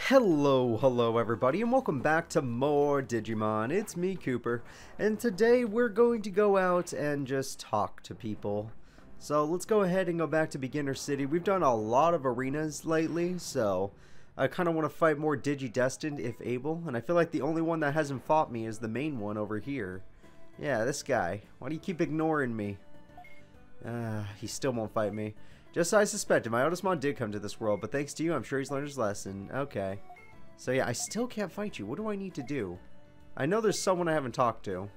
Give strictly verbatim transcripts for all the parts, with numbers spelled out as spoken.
Hello, hello everybody, and welcome back to more Digimon. It's me, Cooper, and today we're going to go out and just talk to people. So let's go ahead and go back to Beginner City. We've done a lot of arenas lately, so I kind of want to fight more Digidestined if able, and I feel like the only one that hasn't fought me is the main one over here. Yeah, this guy. Why do you keep ignoring me? Uh, he still won't fight me. Just as I suspected, my oldest mon did come to this world, but thanks to you, I'm sure he's learned his lesson. Okay. So yeah, I still can't fight you. What do I need to do? I know there's someone I haven't talked to.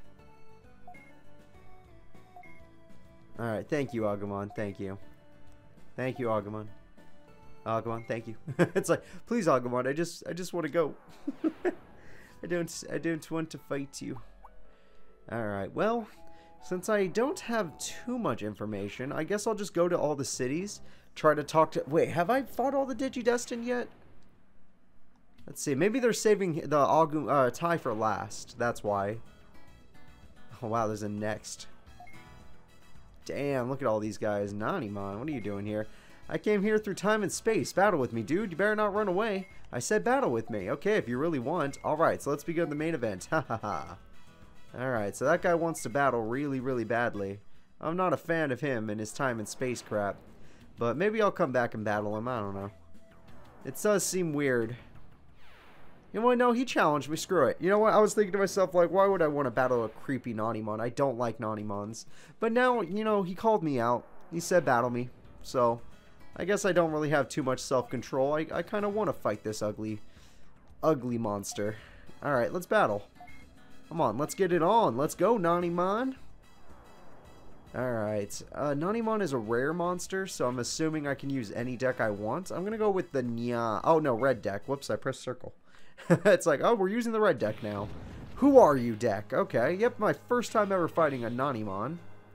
Alright, thank you, Agumon. Thank you. Thank you, Agumon. Agumon, thank you. It's like, please, Agumon, I just I just want to go. I don't I don't want to fight you. Alright, well, since I don't have too much information, I guess I'll just go to all the cities, try to talk to... Wait, have I fought all the Digidestined yet? Let's see, maybe they're saving the Agum, uh, Tai for last. That's why. Oh wow, there's a next. Damn, look at all these guys. Nanimon, what are you doing here? I came here through time and space. Battle with me, dude. You better not run away. I said battle with me. Okay, if you really want. Alright, so let's begin the main event. Ha ha ha. Alright, so that guy wants to battle really, really badly. I'm not a fan of him and his time and space crap. But maybe I'll come back and battle him. I don't know. It does seem weird. You know what? No, he challenged me. Screw it. You know what? I was thinking to myself, like, why would I want to battle a creepy Nanimon? I don't like Nanimons. But now, you know, he called me out. He said battle me. So, I guess I don't really have too much self-control. I, I kind of want to fight this ugly, ugly monster. Alright, let's battle. Come on, let's get it on. Let's go, Nanimon. Alright. Uh, Nanimon is a rare monster, so I'm assuming I can use any deck I want. I'm going to go with the Nya... Oh, no, red deck. Whoops, I pressed circle. It's like, oh, we're using the red deck now. Who are you deck? Okay, yep, my first time ever fighting a Nanimon.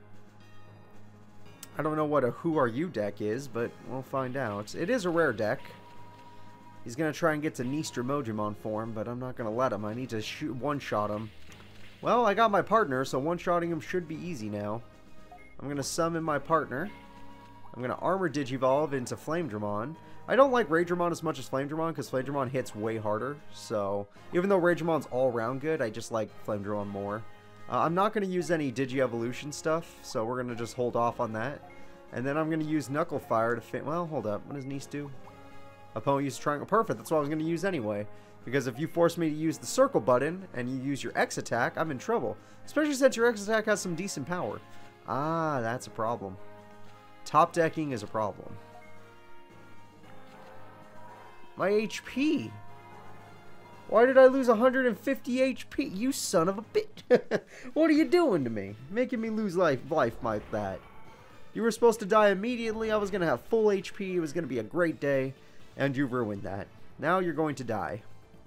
I don't know what a who are you deck is, but we'll find out. It is a rare deck. He's going to try and get to Nistra Mojimon form, but I'm not going to let him. I need to shoot one-shot him. Well, I got my partner, so one-shotting him should be easy now. I'm going to summon my partner. I'm going to Armor Digivolve into Flamedramon. I don't like Raidramon as much as Flamedramon, because Flamedramon hits way harder. So, even though Raidramon's all-around good, I just like Flamedramon more. Uh, I'm not going to use any Digi-Evolution stuff, so we're going to just hold off on that. And then I'm going to use Knuckle Fire to fit... Well, hold up. What does Nice do? Opponent uses Triangle. Perfect. That's what I was going to use anyway. Because if you force me to use the circle button and you use your X attack, I'm in trouble. Especially since your X attack has some decent power. Ah, that's a problem. Top decking is a problem. My H P. Why did I lose one hundred fifty H P? You son of a bitch. What are you doing to me? Making me lose life, life like that. You were supposed to die immediately. I was going to have full H P. It was going to be a great day. And you ruined that. Now you're going to die.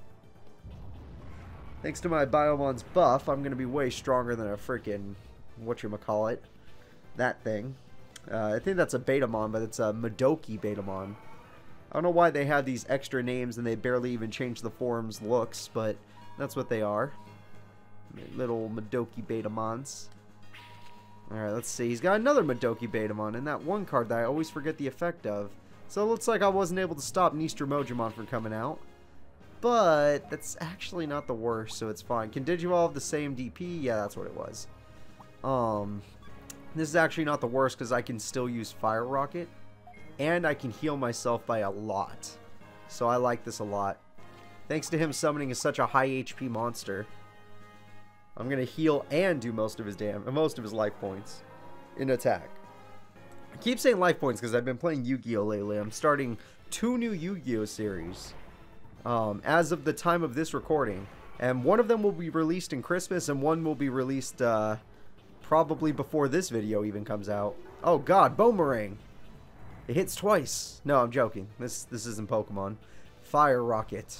Thanks to my Biomon's buff, I'm going to be way stronger than a freaking, whatchamacallit, that thing. Uh, I think that's a Betamon, but it's a Madoki Betamon. I don't know why they have these extra names and they barely even change the form's looks, but that's what they are. Little Madoki Betamons. Alright, let's see. He's got another Madoki Betamon, and that one card that I always forget the effect of. So it looks like I wasn't able to stop Nistra Mojimon from coming out. But that's actually not the worst, so it's fine. Can Digivolve the same D P? Yeah, that's what it was. Um, this is actually not the worst because I can still use Fire Rocket. And I can heal myself by a lot. So I like this a lot. Thanks to him summoning is such a high H P monster. I'm going to heal and do most of his damage, most of his life points in attack. I keep saying life points because I've been playing Yu-Gi-Oh! Lately. I'm starting two new Yu-Gi-Oh! Series. Um, as of the time of this recording. And one of them will be released in Christmas, and one will be released uh, probably before this video even comes out. Oh god, Boomerang! It hits twice. No, I'm joking. This this isn't Pokemon. Fire Rocket.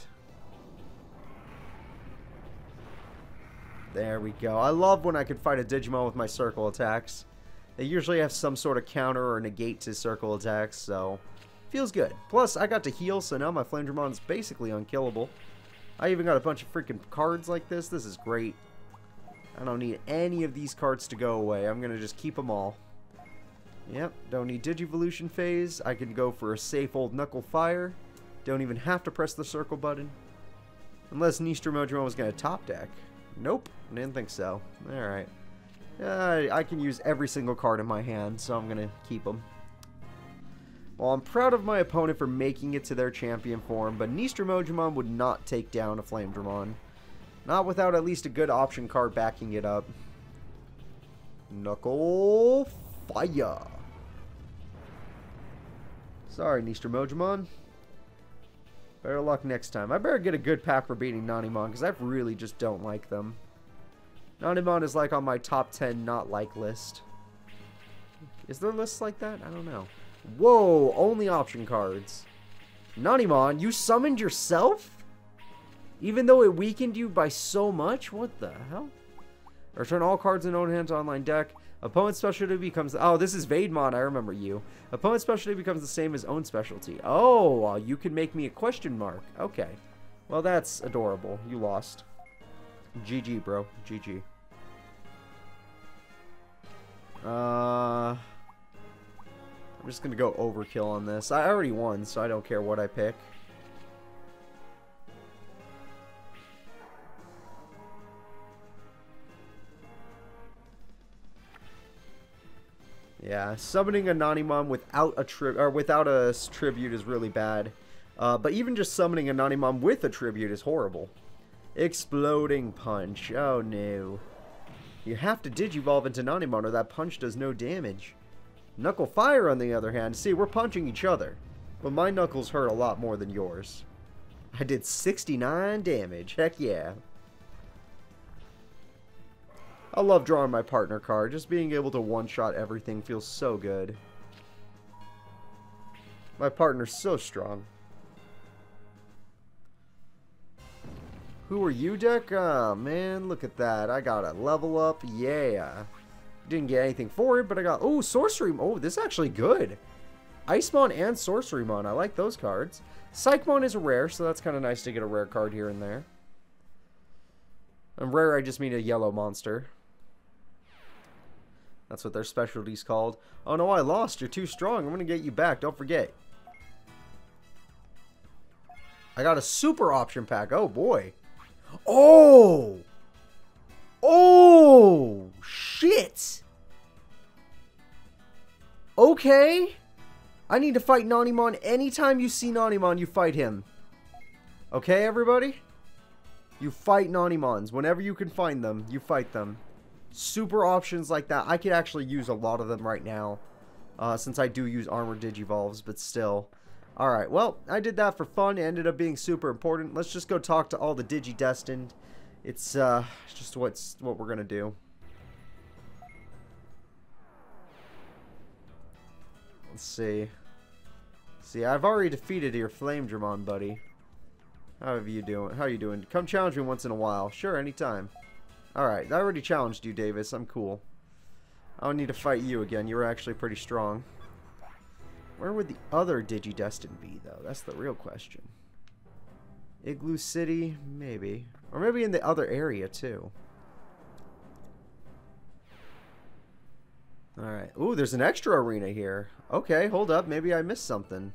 There we go. I love when I can fight a Digimon with my circle attacks. They usually have some sort of counter or negate to circle attacks, so feels good. Plus, I got to heal, so now my Flamedramon's basically unkillable. I even got a bunch of freaking cards like this. This is great. I don't need any of these cards to go away. I'm going to just keep them all. Yep, don't need Digivolution phase. I can go for a safe old Knuckle Fire. Don't even have to press the circle button. Unless Nistromojimon was going to top deck. Nope, I didn't think so. Alright. Uh, I can use every single card in my hand, so I'm going to keep them. Well, I'm proud of my opponent for making it to their champion form, but Nistromojimon would not take down a Flamedramon. Not without at least a good option card backing it up. Knuckle Fire. Sorry, Nistromojimon. Better luck next time. I better get a good pack for beating Nanimon, because I really just don't like them. Nanimon is like on my top ten not like list. Is there lists like that? I don't know. Whoa, only option cards. Nanimon, you summoned yourself? Even though it weakened you by so much? What the hell? Return all cards in own hands online deck. Opponent's specialty becomes... Oh, this is Vademon. I remember you. Opponent's specialty becomes the same as own specialty. Oh, uh, you can make me a question mark. Okay. Well, that's adorable. You lost. G G, bro. G G. Uh... I'm just going to go overkill on this. I already won, so I don't care what I pick. Yeah, summoning a Nanimon without a tri or without a tribute is really bad. Uh, but even just summoning a Nanimon with a tribute is horrible. Exploding Punch. Oh no. You have to Digivolve into Nanimon or that punch does no damage. Knuckle Fire, on the other hand, see, we're punching each other. But my knuckles hurt a lot more than yours. I did sixty-nine damage. Heck yeah. I love drawing my partner card. Just being able to one-shot everything feels so good. My partner's so strong. Who are you, deck? Oh, man, look at that. I got a level up. Yeah. Didn't get anything for it, but I got... Oh, Sorcery... Oh, this is actually good. Icemon and Sorcerymon. I like those cards. Psychmon is a rare, so that's kind of nice to get a rare card here and there. And rare, I just mean a yellow monster. That's what their specialty's called. Oh, no, I lost. You're too strong. I'm going to get you back. Don't forget. I got a super option pack. Oh, boy. Oh! Oh! Shit! Okay. I need to fight Nanimon. Anytime you see Nanimon, you fight him. Okay, everybody? You fight Nanimons. Whenever you can find them, you fight them. Super options like that. I could actually use a lot of them right now. Uh, since I do use Armored Digivolves, but still. Alright, well, I did that for fun. It ended up being super important. Let's just go talk to all the Digidestined. It's uh, just what's what we're going to do. Let's see. See, I've already defeated your Flamedramon, buddy. How are you doing? How are you doing? Come challenge me once in a while. Sure, anytime. Alright, I already challenged you, Davis. I'm cool. I don't need to fight you again. You were actually pretty strong. Where would the other Digidestined be, though? That's the real question. Igloo City? Maybe. Or maybe in the other area, too. Alright. Ooh, there's an extra arena here. Okay, hold up. Maybe I missed something.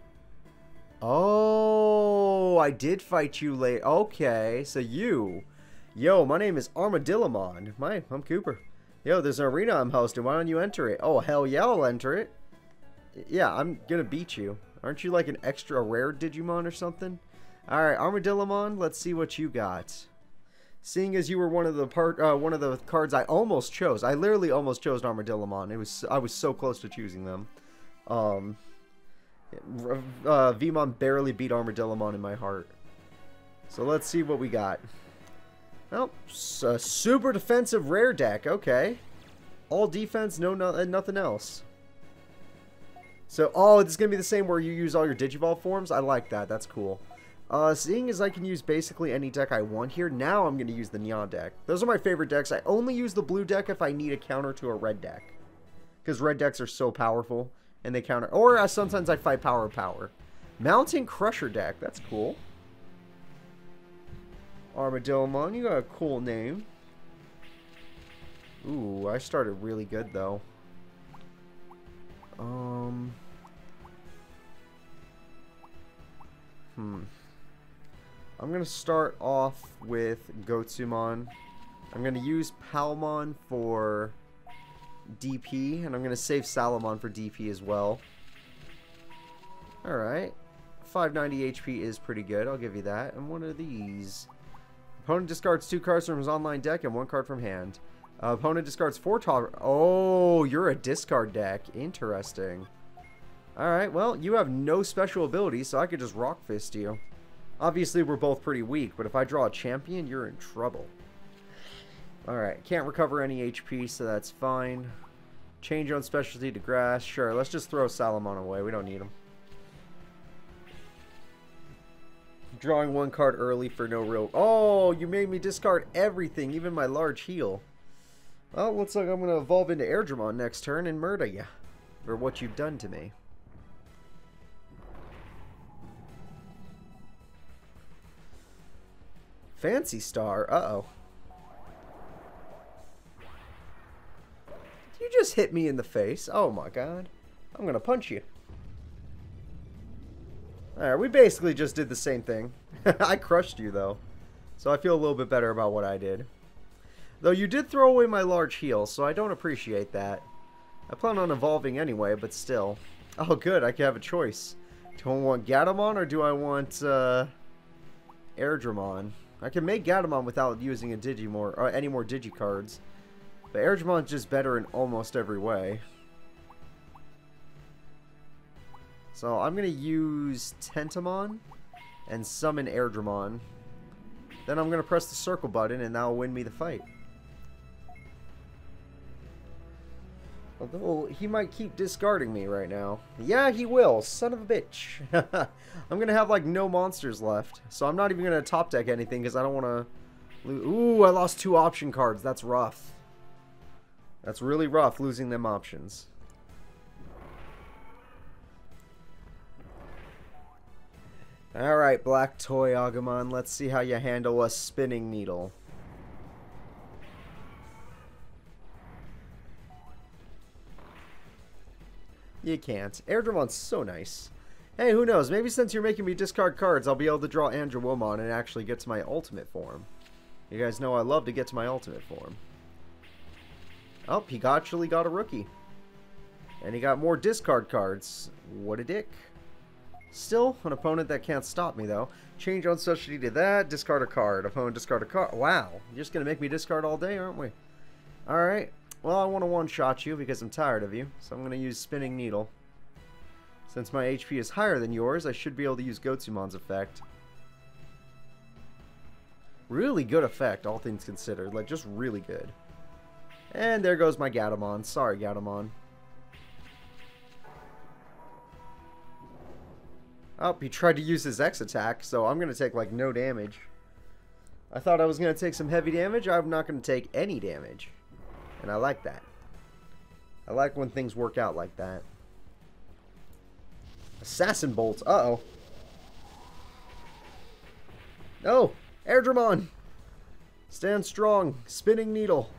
Oh, I did fight you late. Okay, so you. Yo, my name is Armadillomon. My, I'm Cooper. Yo, there's an arena I'm hosting. Why don't you enter it? Oh, hell yeah, I'll enter it. Yeah, I'm gonna beat you. Aren't you like an extra rare Digimon or something? Alright, Armadillomon, let's see what you got. Seeing as you were one of the part, uh, one of the cards I almost chose. I literally almost chose Armadillomon. It was I was so close to choosing them. Um, uh, Vmon barely beat Armadillomon in my heart. So let's see what we got. Well, a super defensive rare deck. Okay, all defense, no, no nothing else. So, oh, it's going to be the same where you use all your Digivolve forms? I like that. That's cool. Uh, seeing as I can use basically any deck I want here, now I'm going to use the Neon deck. Those are my favorite decks. I only use the blue deck if I need a counter to a red deck. Because red decks are so powerful, and they counter... Or uh, sometimes I fight power power. Mountain Crusher deck. That's cool. Armadillomon, you got a cool name. Ooh, I started really good, though. Um, Hmm. I'm going to start off with Gotsumon. I'm going to use Palmon for D P, and I'm going to save Salamon for D P as well. Alright. five ninety H P is pretty good, I'll give you that. And one of these. Opponent discards two cards from his online deck and one card from hand. Uh, opponent discards four top. Oh, you're a discard deck. Interesting. Alright, well, you have no special abilities, so I could just Rock Fist you. Obviously, we're both pretty weak, but if I draw a champion, you're in trouble. Alright, can't recover any H P, so that's fine. Change on specialty to grass. Sure, let's just throw Salamon away. We don't need him. Drawing one card early for no real... Oh, you made me discard everything, even my large heal. Well, looks like I'm going to evolve into Airdramon next turn and murder you for what you've done to me. Fancy Star. Uh-oh. You just hit me in the face. Oh my god. I'm going to punch you. Alright, we basically just did the same thing. I crushed you, though. So I feel a little bit better about what I did. Though you did throw away my large heal, so I don't appreciate that. I plan on evolving anyway, but still. Oh, good. I can have a choice. Do I want Gatomon or do I want uh, Airdramon? I can make Gatomon without using a Digimore or any more Digicards. But Airdramon's just better in almost every way. So I'm going to use Tentomon and summon Airdramon. Then I'm going to press the circle button and that'll win me the fight. Although he might keep discarding me right now. Yeah, he will. Son of a bitch. I'm going to have like no monsters left. So I'm not even going to top deck anything because I don't want to... Ooh, I lost two option cards. That's rough. That's really rough losing them options. Alright, Black Toy Agumon, let's see how you handle a spinning needle. You can't. Airdramon's so nice. Hey, who knows? Maybe since you're making me discard cards, I'll be able to draw Andrewomon and actually get to my ultimate form. You guys know I love to get to my ultimate form. Oh, he actually got a rookie. And he got more discard cards. What a dick. Still, an opponent that can't stop me, though. Change on specialty to that. Discard a card. Opponent discard a card. Wow. You're just going to make me discard all day, aren't we? Alright. Well, I want to one-shot you because I'm tired of you. So I'm going to use Spinning Needle. Since my H P is higher than yours, I should be able to use Gotsumon's effect. Really good effect, all things considered. Like, just really good. And there goes my Gatomon. Sorry, Gatomon. Oh, he tried to use his X attack, so I'm going to take, like, no damage. I thought I was going to take some heavy damage. I'm not going to take any damage. And I like that. I like when things work out like that. Assassin Bolt. Uh-oh. No! Airdramon! Stand strong. Spinning Needle.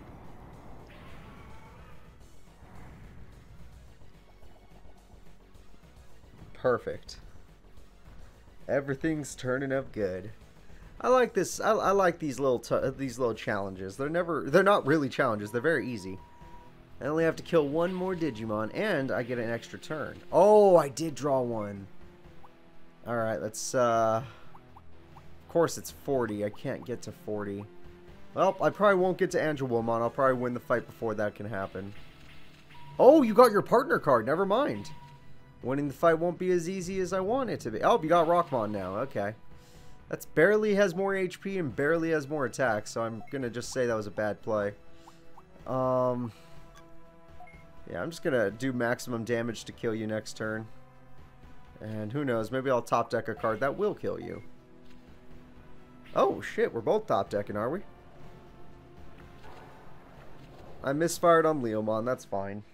Perfect. Everything's turning up good. I like this. I, I like these little t these little challenges. They're never. They're not really challenges. They're very easy. I only have to kill one more Digimon, and I get an extra turn. Oh, I did draw one. All right, let's. Uh, of course, it's forty. I can't get to forty. Well, I probably won't get to Andrewomon. I'll probably win the fight before that can happen. Oh, you got your partner card. Never mind. Winning the fight won't be as easy as I want it to be. Oh, you got Rockmon now. Okay. That's barely has more H P and barely has more attack, so I'm going to just say that was a bad play. Um, yeah, I'm just going to do maximum damage to kill you next turn. And who knows, maybe I'll top deck a card that will kill you. Oh, shit, we're both top decking, are we? I misfired on Leomon, that's fine.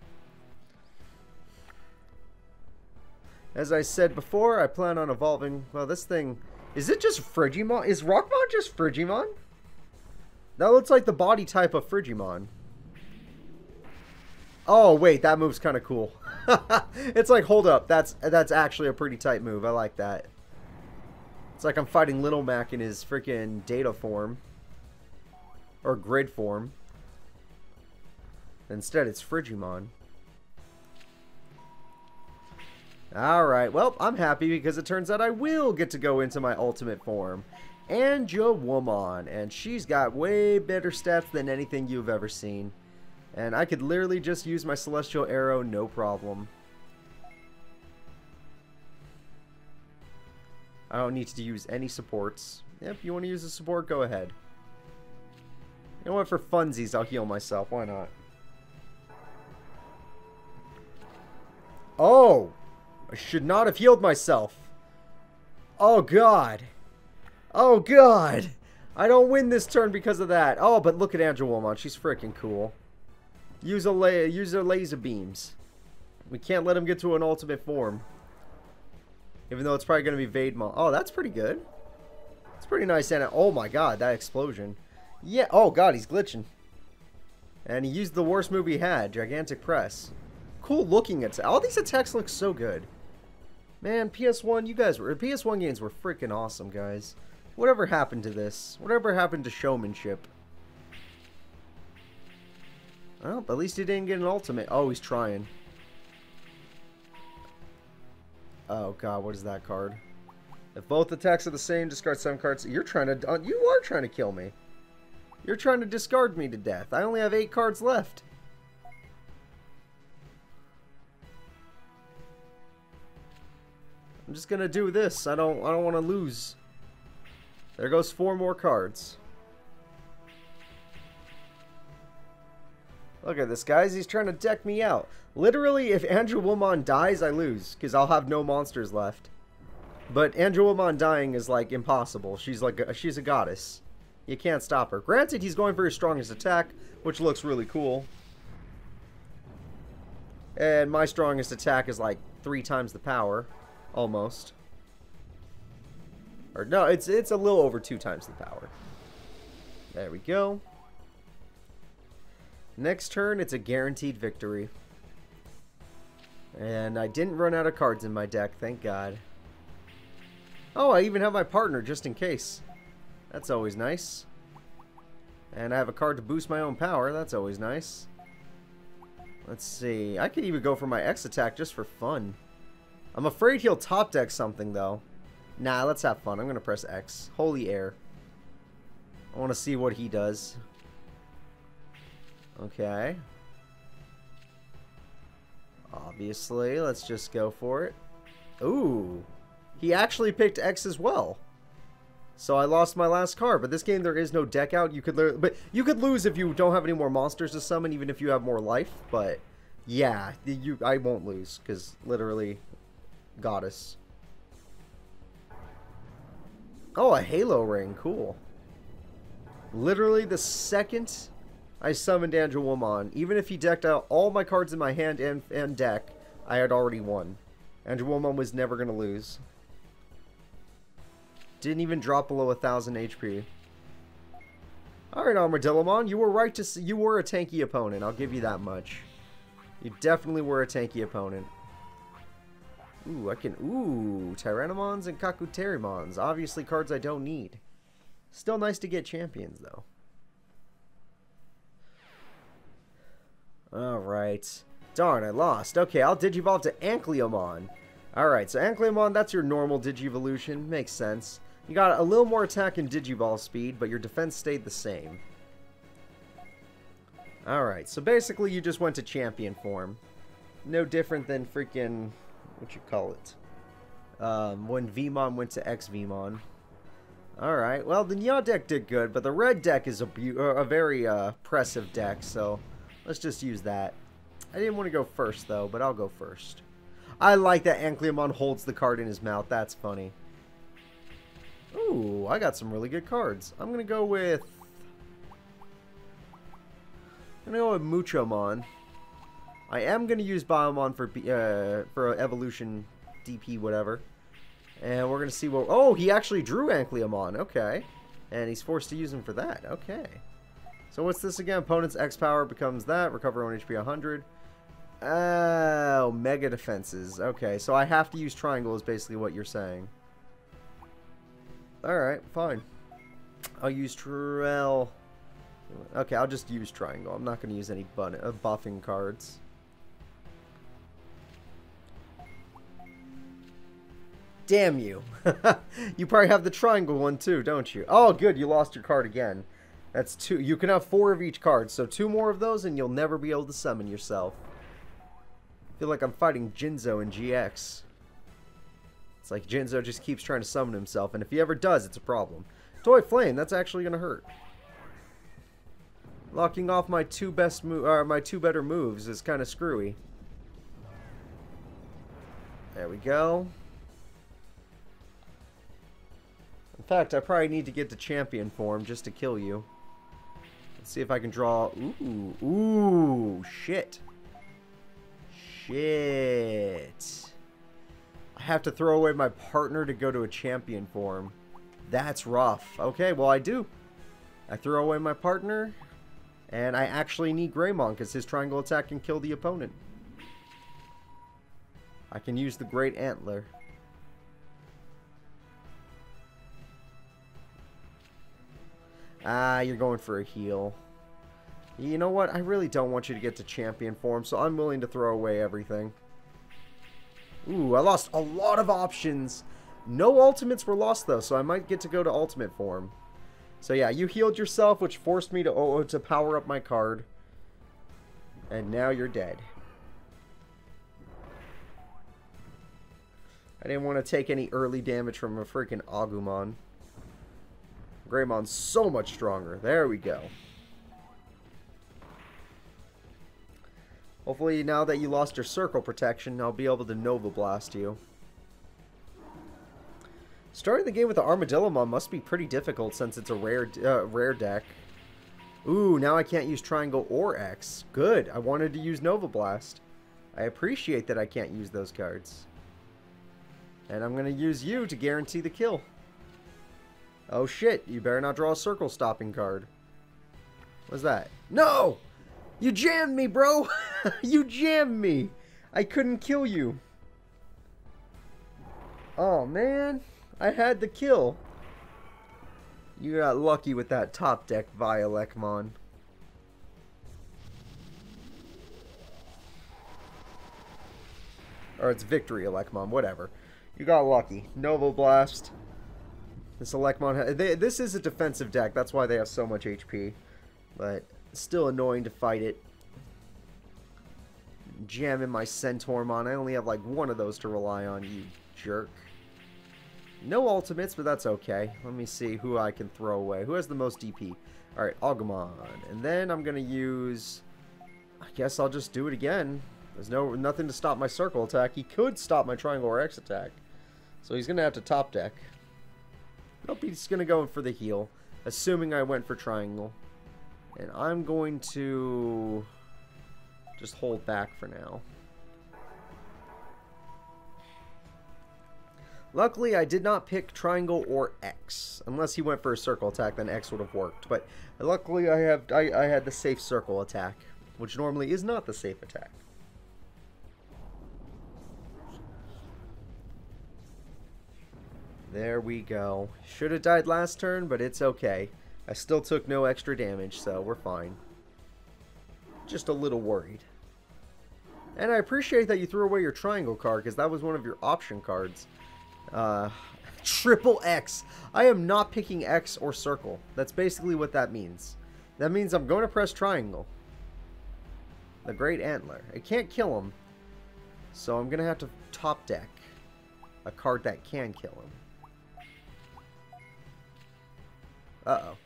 As I said before, I plan on evolving... Well, this thing... Is it just Frigimon? Is Rockmon just Frigimon? That looks like the body type of Frigimon. Oh, wait. That move's kind of cool. It's like, hold up. That's that's actually a pretty tight move. I like that. like I'm fighting Little Mac in his freaking data form. Or grid form. Instead, it's Frigimon. Alright, well, I'm happy because it turns out I will get to go into my ultimate form. Angewomon. And she's got way better stats than anything you've ever seen. And I could literally just use my Celestial Arrow, no problem. I don't need to use any supports. If you want to use a support, go ahead. You know what, for funsies, I'll heal myself. Why not? Oh! I should not have healed myself. Oh, God. Oh, God. I don't win this turn because of that. Oh, but look at Angewomon. She's freaking cool. Use a la use her laser beams. We can't let him get to an ultimate form. Even though it's probably going to be Vademon. Oh, that's pretty good. It's pretty nice. And oh, my God. That explosion. Yeah. Oh, God. He's glitching. And he used the worst move he had. Gigantic Press. Cool looking attack. All these attacks look so good. Man, P S one, you guys were... P S one games were freaking awesome, guys. Whatever happened to this? Whatever happened to showmanship? Well, at least he didn't get an ultimate. Oh, he's trying. Oh, God, what is that card? If both attacks are the same, discard seven cards. You're trying to... Uh, you are trying to kill me. You're trying to discard me to death. I only have eight cards left. I'm just gonna do this. I don't I don't want to lose. There goes four more cards. Look at this, guys. He's trying to deck me out. Literally, if Angewomon dies, I lose. Because I'll have no monsters left. But Angewomon dying is, like, impossible. She's like a, she's a goddess. You can't stop her. Granted, he's going for his strongest attack, which looks really cool. And my strongest attack is, like, three times the power. Almost. Or no, it's it's a little over two times the power. There we go. Next turn, it's a guaranteed victory. And I didn't run out of cards in my deck, thank God. Oh, I even have my partner just in case. That's always nice. And I have a card to boost my own power, that's always nice. Let's see, I could even go for my X attack just for fun. I'm afraid he'll top deck something, though. Nah, let's have fun. I'm going to press X. Holy Air. I want to see what he does. Okay. Obviously, let's just go for it. Ooh. He actually picked X as well. So I lost my last card. But this game, there is no deck out. You could, but you could lose if you don't have any more monsters to summon, even if you have more life. But, yeah, you, I won't lose, because literally... Goddess. Oh, a Halo Ring. Cool. Literally the second I summoned Angewomon, even if he decked out all my cards in my hand and, and deck, I had already won. Angewomon was never going to lose. Didn't even drop below a thousand H P. Alright, Armadillomon, you were right to see, you were a tanky opponent. I'll give you that much. You definitely were a tanky opponent. Ooh, I can... Ooh, Tyrannomons and Kakuterimons. Obviously cards I don't need. Still nice to get champions, though. Alright. Darn, I lost. Okay, I'll Digivolve to Ankleomon. Alright, so Ankleomon, that's your normal Digivolution. Makes sense. You got a little more attack and Digiball speed, but your defense stayed the same. Alright, so basically you just went to champion form. No different than freaking... what you call it? Um, when Veemon went to X-Veemon. Alright, well, the Nya deck did good, but the red deck is a, a very uh, oppressive deck, so let's just use that. I didn't want to go first, though, but I'll go first. I like that Ankleomon holds the card in his mouth. That's funny. Ooh, I got some really good cards. I'm going to go with... I'm going to go with Muchomon. I am going to use Biomon for uh, for evolution D P whatever. And we're going to see what... Oh, he actually drew Ankleomon. Okay. And he's forced to use him for that. Okay. So what's this again? Opponent's X power becomes that. Recover on H P one hundred. Oh, mega defenses. Okay, so I have to use triangle is basically what you're saying. Alright, fine. I'll use Trell. Okay, I'll just use Triangle. I'm not going to use any bun uh, buffing cards. Damn you. You probably have the Triangle one too, don't you? Oh, good. You lost your card again. That's two. You can have four of each card. So two more of those and you'll never be able to summon yourself. I feel like I'm fighting Jinzo in G X. It's like Jinzo just keeps trying to summon himself. And if he ever does, it's a problem. Toy Flame, that's actually going to hurt. Locking off my two best mo uh, my two better moves is kind of screwy. There we go. In fact, I probably need to get to champion form just to kill you. Let's see if I can draw. Ooh, ooh, shit. Shit. I have to throw away my partner to go to a champion form. That's rough. Okay, well I do. I throw away my partner. And I actually need Greymon because his triangle attack can kill the opponent. I can use the Great Antler. Ah, you're going for a heal. You know what? I really don't want you to get to champion form, so I'm willing to throw away everything. Ooh, I lost a lot of options. No ultimates were lost, though, so I might get to go to ultimate form. So yeah, you healed yourself, which forced me to oh, to power up my card. And now you're dead. I didn't want to take any early damage from a freaking Agumon. Greymon's so much stronger. There we go. Hopefully now that you lost your circle protection, I'll be able to Nova Blast you. Starting the game with the Armadillomon must be pretty difficult since it's a rare uh, rare deck. Ooh, now I can't use Triangle or X. Good, I wanted to use Nova Blast. I appreciate that I can't use those cards. And I'm going to use you to guarantee the kill. Oh shit, you better not draw a circle stopping card. What's that? No! You jammed me, bro! You jammed me! I couldn't kill you. Oh, man. I had the kill. You got lucky with that top deck, Violekmon. Or it's Victory Elecmon, whatever. You got lucky. Nova Blast. This Elecmon, they, this is a defensive deck. That's why they have so much H P. But it's still annoying to fight it. Jamming my Centaurmon. I only have like one of those to rely on, you jerk. No ultimates, but that's okay. Let me see who I can throw away. Who has the most D P? Alright, Agumon. And then I'm going to use... I guess I'll just do it again. There's no nothing to stop my circle attack. He could stop my triangle or X attack. So he's going to have to top deck. Nope, he's going to go in for the heal. Assuming I went for triangle. And I'm going to... just hold back for now. Luckily, I did not pick Triangle or X. Unless he went for a Circle attack, then X would have worked. But luckily, I have I, I had the safe Circle attack, which normally is not the safe attack. There we go. Should have died last turn, but it's okay. I still took no extra damage, so we're fine. Just a little worried. And I appreciate that you threw away your Triangle card, because that was one of your option cards. Uh, triple X. I am not picking X or Circle. That's basically what that means. That means I'm going to press Triangle. The Great Antler. It can't kill him. So I'm going to have to top deck a card that can kill him. Uh-oh.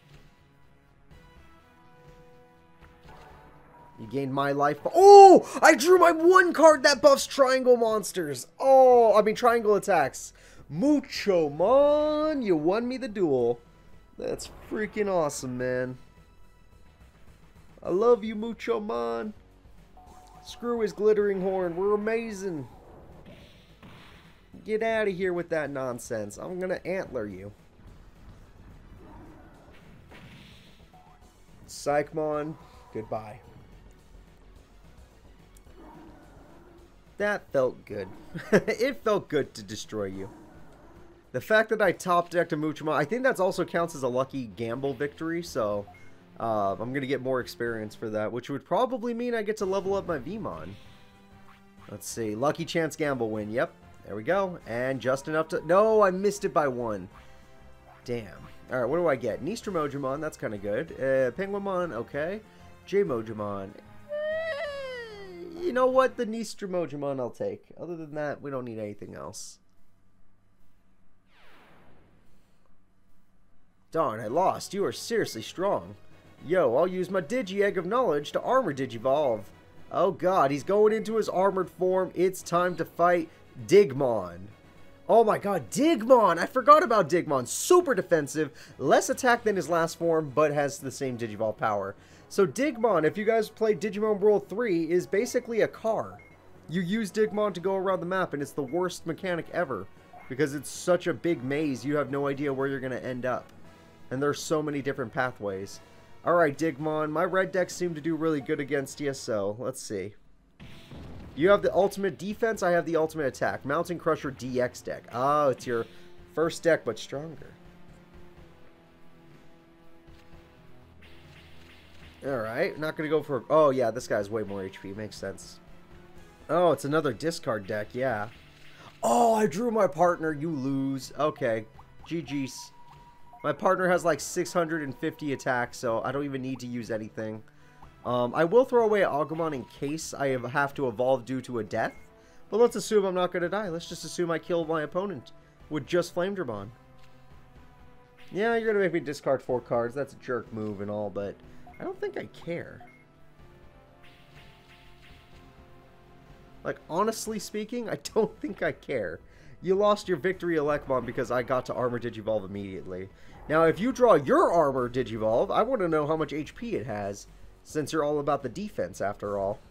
You gained my life. Oh! I drew my one card that buffs triangle monsters. Oh, I mean triangle attacks. Muchomon, you won me the duel. That's freaking awesome, man. I love you, Muchomon. Screw his glittering horn. We're amazing. Get out of here with that nonsense. I'm gonna antler you. Psychmon, goodbye. That felt good. It felt good to destroy you. The fact that I top decked a Muchimon, I think that also counts as a lucky gamble victory, so uh, I'm going to get more experience for that, which would probably mean I get to level up my Veemon. Let's see. Lucky chance gamble win. Yep. There we go. And just enough to... No, I missed it by one. Damn. Alright, what do I get? Nistromojimon, that's kind of good. Uh, Penguinmon, okay. J-Mojimon. Eh, you know what? The Nistromojimon I'll take. Other than that, we don't need anything else. Darn, I lost. You are seriously strong. Yo, I'll use my Digi-Egg of Knowledge to Armor Digivolve. Oh god, he's going into his armored form. It's time to fight Digmon. Oh my god, Digmon! I forgot about Digmon. Super defensive, less attack than his last form, but has the same Digivolve power. So Digmon, if you guys played Digimon World three, is basically a car. You use Digmon to go around the map, and it's the worst mechanic ever. Because it's such a big maze, you have no idea where you're going to end up. And there's so many different pathways. Alright, Digmon, my red decks seem to do really good against you, so let's see. You have the ultimate defense, I have the ultimate attack. Mountain Crusher D X deck. Oh, it's your first deck, but stronger. Alright, not going to go for... Oh, yeah, this guy's way more H P. Makes sense. Oh, it's another discard deck, yeah. Oh, I drew my partner. You lose. Okay, G G's. My partner has like six hundred fifty attacks, so I don't even need to use anything. Um, I will throw away Agumon in case I have to evolve due to a death. But let's assume I'm not going to die. Let's just assume I killed my opponent with just Flame Dramon. Yeah, you're going to make me discard four cards. That's a jerk move and all, but I don't think I care. Like, honestly speaking, I don't think I care. You lost your Victory Electmon because I got to Armor Digivolve immediately. Now, if you draw your Armor Digivolve, I want to know how much H P it has, since you're all about the defense, after all.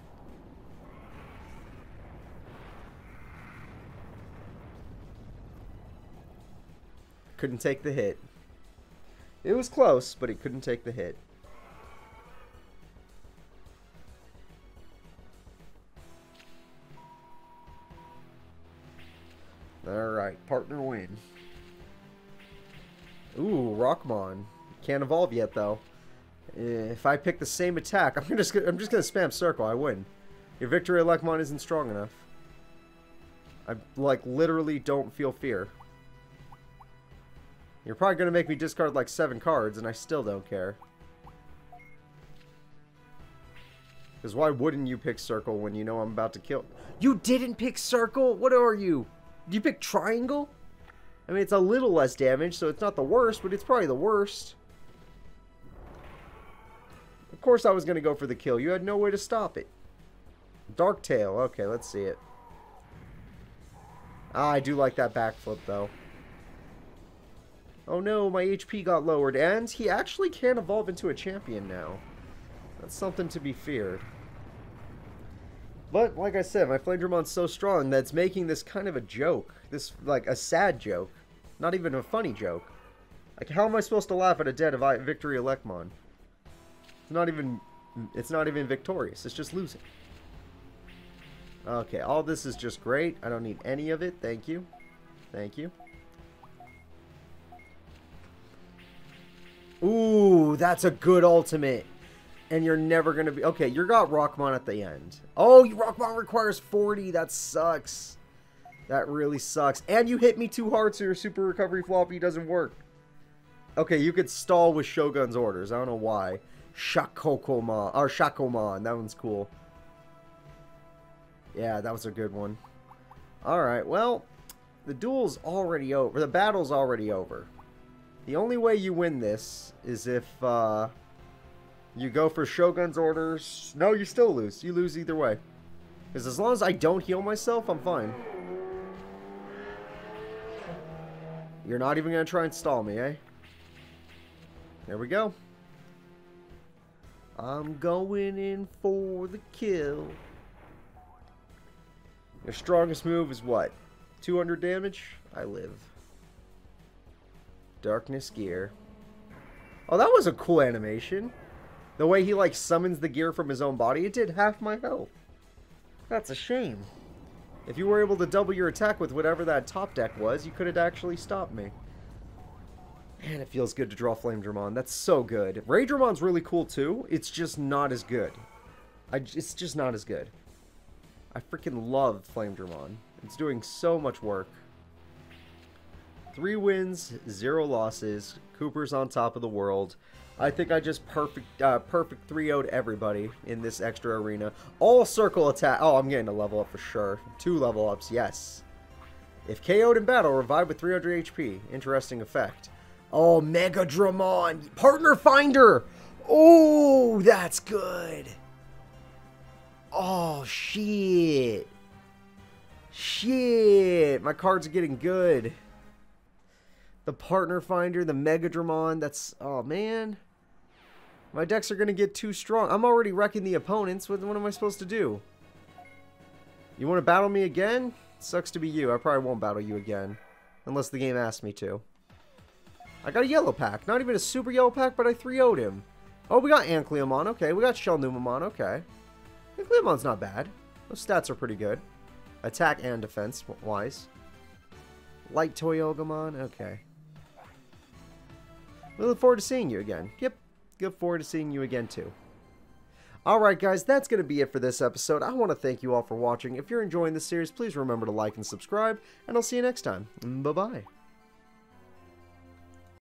Couldn't take the hit. It was close, but he couldn't take the hit. Alright, partner win. Ooh, Rockmon. Can't evolve yet, though. If I pick the same attack, I'm just I'm just gonna spam circle. I win. Your Victory Electmon isn't strong enough. I, like, literally don't feel fear. You're probably gonna make me discard, like, seven cards, and I still don't care. Because why wouldn't you pick circle when you know I'm about to kill... You didn't pick circle? What are you? Did you pick triangle? I mean, it's a little less damage, so it's not the worst, but it's probably the worst. Of course I was going to go for the kill. You had no way to stop it. Dark Tail. Okay, let's see it. Ah, I do like that backflip, though. Oh no, my H P got lowered, and he actually can evolve into a champion now. That's something to be feared. But, like I said, my Flame Dramon's so strong that it's making this kind of a joke. This, like, a sad joke. Not even a funny joke. Like, how am I supposed to laugh at a dead of Victory Electmon? It's not even... It's not even victorious. It's just losing. Okay, all this is just great. I don't need any of it. Thank you. Thank you. Ooh, that's a good ultimate. And you're never going to be... Okay, you got Rockmon at the end. Oh, Rockmon requires forty. That sucks. That really sucks. And you hit me too hard, so your Super Recovery Floppy doesn't work. Okay, you could stall with Shogun's orders. I don't know why. Shakokomon. Or Shakomon. That one's cool. Yeah, that was a good one. Alright, well, the duel's already over. The battle's already over. The only way you win this is if... Uh, You go for Shogun's orders. No, you still lose. You lose either way. Because as long as I don't heal myself, I'm fine. You're not even going to try and stall me, eh? There we go. I'm going in for the kill. Your strongest move is what? two hundred damage? I live. Darkness Gear. Oh, that was a cool animation. The way he, like, summons the gear from his own body, it did half my health. That's a shame. If you were able to double your attack with whatever that top deck was, you could have actually stopped me. Man, it feels good to draw Flame Dramon. That's so good. Ray Dramon's really cool too. It's just not as good. I, it's just not as good. I freaking love Flame Dramon. It's doing so much work. Three wins, zero losses. Cooper's on top of the world. I think I just perfect uh, perfect three oh'd everybody in this extra arena. All circle attack. Oh, I'm getting a level up for sure. Two level ups, yes. If K O'd in battle, revive with three hundred H P. Interesting effect. Oh, Mega Dramon. Partner Finder. Oh, that's good. Oh, shit. Shit. My cards are getting good. The Partner Finder, the Mega Dramon. That's... Oh, man. My decks are going to get too strong. I'm already wrecking the opponents. What, what am I supposed to do? You want to battle me again? Sucks to be you. I probably won't battle you again. Unless the game asks me to. I got a yellow pack. Not even a super yellow pack, but I three oh'd him. Oh, we got Ankleamon. Okay, we got Shelnumamon. Okay. Ankleamon's not bad. Those stats are pretty good. Attack and defense wise. Light Toyogamon. Okay. We look forward to seeing you again. Yep. Look forward to seeing you again too. Alright guys, that's going to be it for this episode. I want to thank you all for watching. If you're enjoying this series, please remember to like and subscribe, and I'll see you next time. Bye-bye.